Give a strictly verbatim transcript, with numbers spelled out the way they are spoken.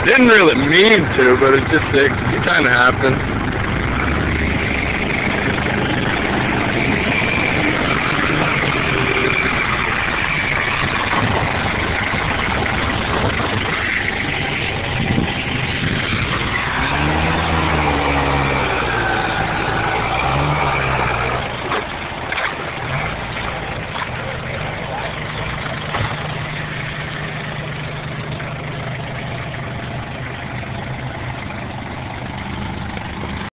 Didn't really mean to, but it just, it, it kind of happened.